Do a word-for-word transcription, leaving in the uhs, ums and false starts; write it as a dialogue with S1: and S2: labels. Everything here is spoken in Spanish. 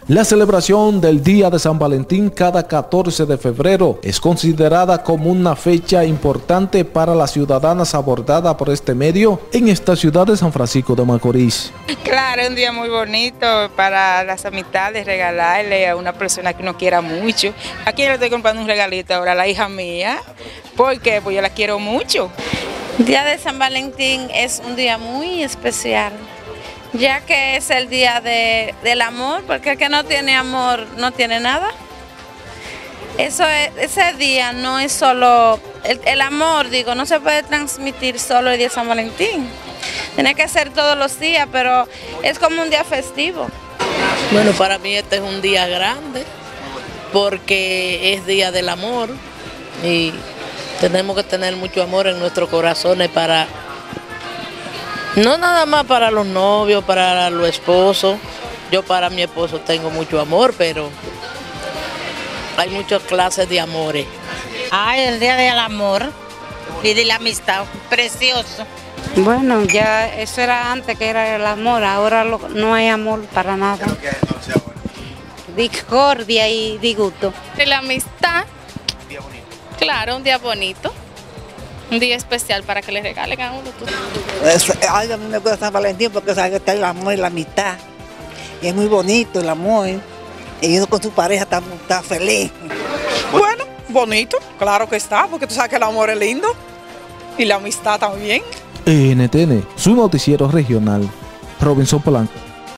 S1: La celebración del Día de San Valentín cada catorce de febrero es considerada como una fecha importante para las ciudadanas abordada por este medio en esta ciudad de San Francisco de Macorís.
S2: Claro, es un día muy bonito para las amistades, regalarle a una persona que uno quiera mucho. ¿A quién le estoy comprando un regalito ahora? A la hija mía. ¿Por qué? Pues yo la quiero mucho.
S3: El Día de San Valentín es un día muy especial, ya que es el día de, del amor, porque el que no tiene amor no tiene nada. Eso es, ese día no es solo, el, el amor, digo, no se puede transmitir solo el día de San Valentín. Tiene que ser todos los días, pero es como un día festivo.
S4: Bueno, para mí este es un día grande, porque es día del amor y tenemos que tener mucho amor en nuestros corazones para... No nada más para los novios, para los esposos. Yo para mi esposo tengo mucho amor, pero hay muchas clases de amores.
S5: Ay, el día del amor y de la amistad, precioso.
S6: Bueno, ya eso era antes que era el amor, ahora lo, no hay amor para nada. Discordia y disgusto.
S7: De la amistad, claro, un día bonito. Un día especial para que le regalen a uno.
S8: Es, ay, a mí me gusta San Valentín porque sabe que está el amor y la amistad. Y es muy bonito el amor. Y uno con su pareja está, está feliz.
S9: Bueno, bonito, claro que está, porque tú sabes que el amor es lindo. Y la amistad también.
S1: N T N, su noticiero regional, Robinson Polanco.